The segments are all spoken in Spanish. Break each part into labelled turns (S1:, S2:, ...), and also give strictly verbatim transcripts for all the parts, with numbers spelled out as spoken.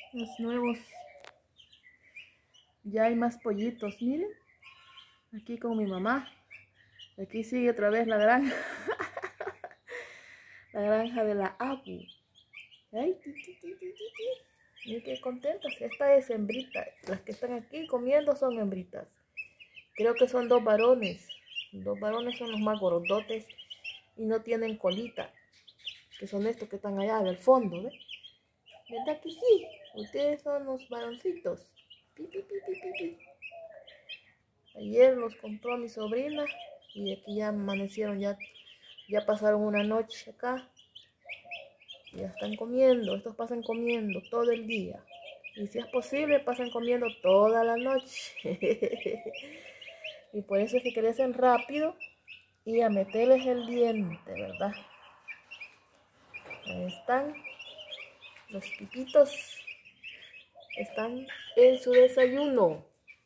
S1: Los nuevos. Ya hay más pollitos, miren. Aquí con mi mamá. Aquí sigue otra vez la granja. La granja de la Abu. Ay, ti, ti, ti, ti, ti, ti. Miren qué contentas. Esta es hembrita. Las que están aquí comiendo son hembritas. Creo que son dos varones. Los varones son los más gordotes y no tienen colita. Que son estos que están allá del fondo, ¿ves? ¿Verdad que sí? Ustedes son los varoncitos. Pi, pi, pi, pi, pi, pi. Ayer los compró mi sobrina y aquí ya amanecieron, ya, ya pasaron una noche acá. Ya están comiendo, estos pasan comiendo todo el día. Y si es posible, pasan comiendo toda la noche. Y por eso es que crecen rápido y a meterles el diente, ¿verdad? Ahí están los pipitos. Están en su desayuno.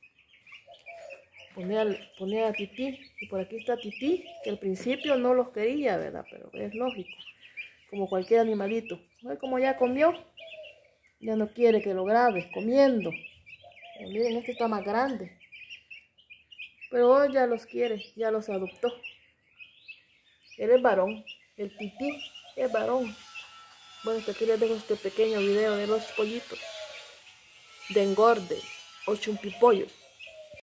S1: Pone a, pone a Titi, y por aquí está Titi, que al principio no los quería, ¿verdad? Pero es lógico, como cualquier animalito. ¿Ves? Como ya comió, ya no quiere que lo grabes comiendo. Pero miren, este está más grande. Pero hoy ya los quiere, ya los adoptó. Él es varón, el Titi es varón. Bueno, hasta aquí les dejo este pequeño video de los pollitos de engorde o chumpipollos.